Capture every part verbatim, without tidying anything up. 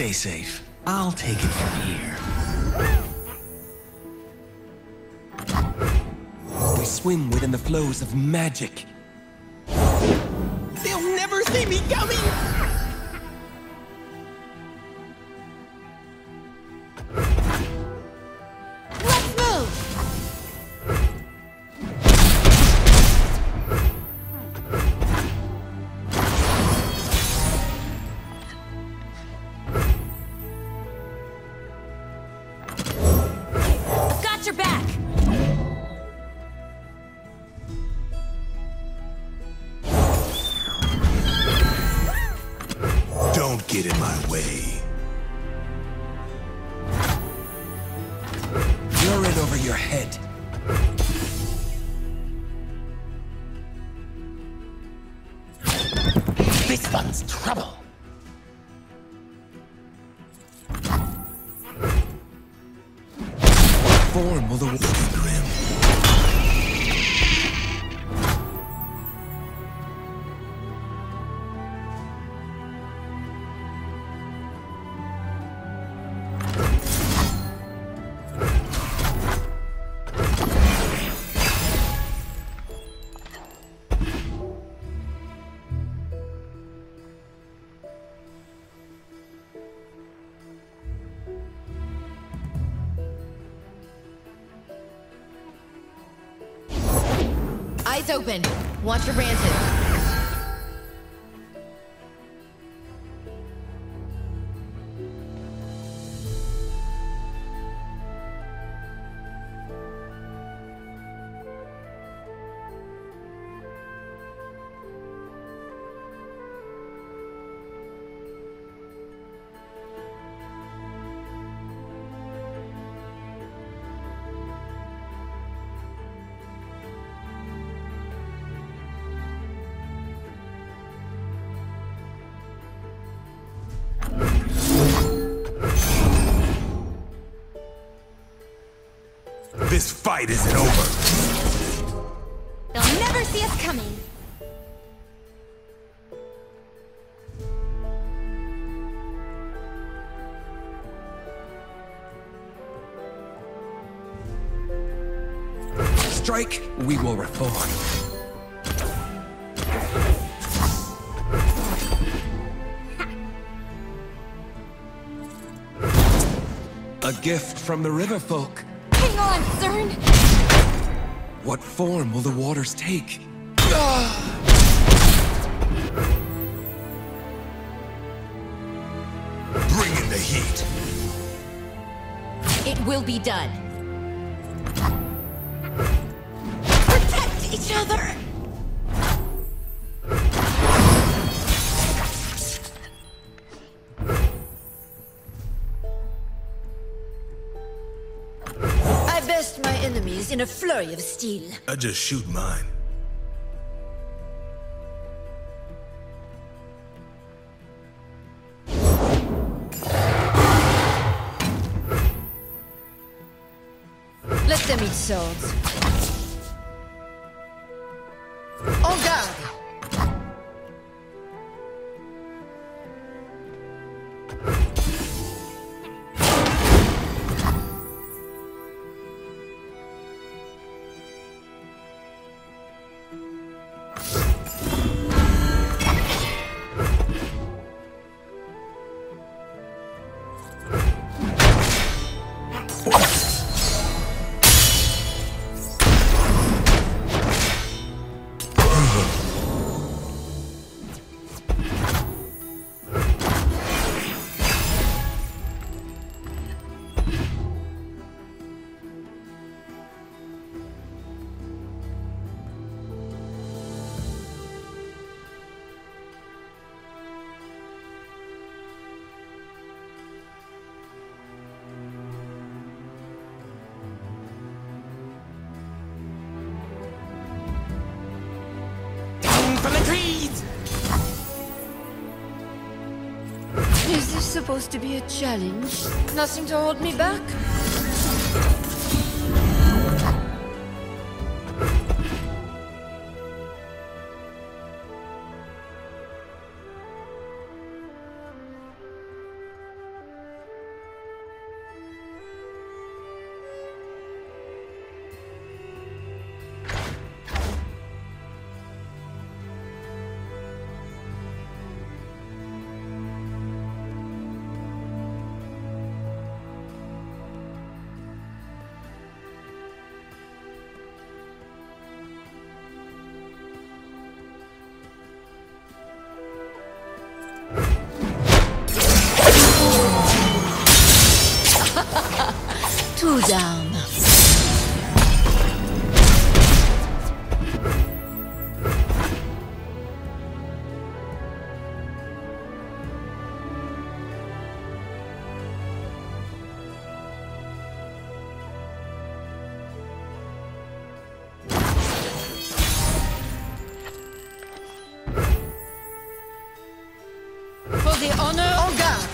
Stay safe. I'll take it from here. We swim within the flows of magic. They'll never see me coming! Let's move! Got your back! Don't get in my way. You're in over your head. This one's trouble. What form will the looking grim? Eyes open. Watch your branches. This fight isn't over. They'll never see us coming. Strike, we will reform. A gift from the river folk. Hang on, Cern! What form will the waters take? Bring in the heat. It will be done. Protect each other! I best my enemies in a flurry of steel. I just shoot mine. Let them eat swords. En garde! From the trees! Is this supposed to be a challenge? Nothing to hold me back? Two down. For the honor of God.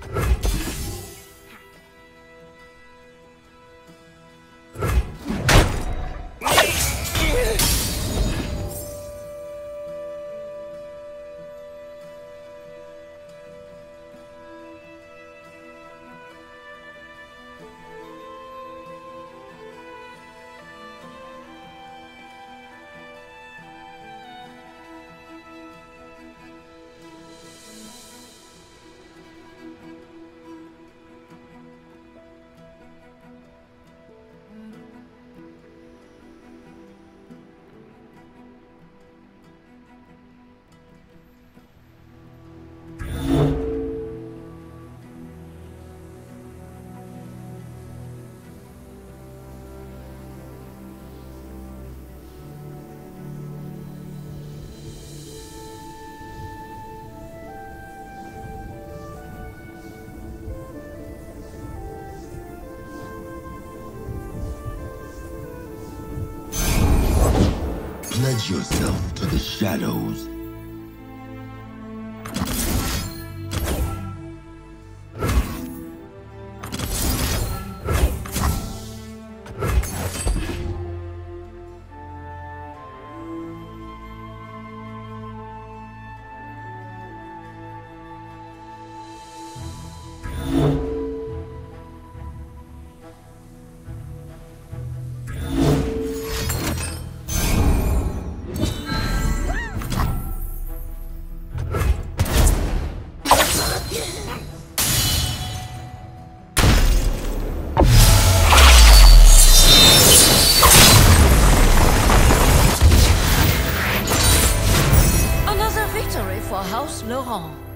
Pledge yourself to the shadows. For House Laurent.